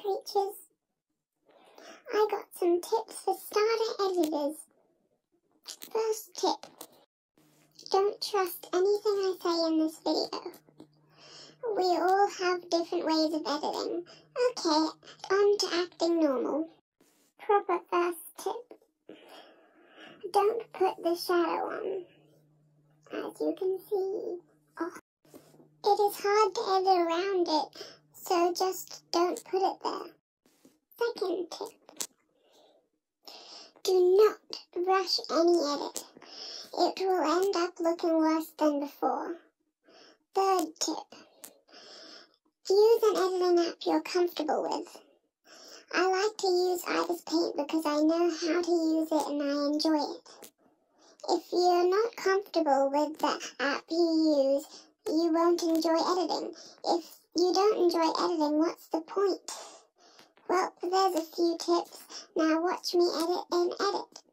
creatures. I got some tips for starter editors. First tip. Don't trust anything I say in this video. We all have different ways of editing. Okay, on to acting normal. Proper first tip. Don't put the shadow on. As you can see. Oh. It is hard to edit around it, so just don't put it there. Second tip. Do not rush any edit. It will end up looking worse than before. Third tip. Use an editing app you're comfortable with. I like to use ibispaintx because I know how to use it and I enjoy it. If you're not comfortable with the app you use, you won't enjoy editing. If you don't enjoy editing, what's the point? Well, there's a few tips. Now watch me edit and edit.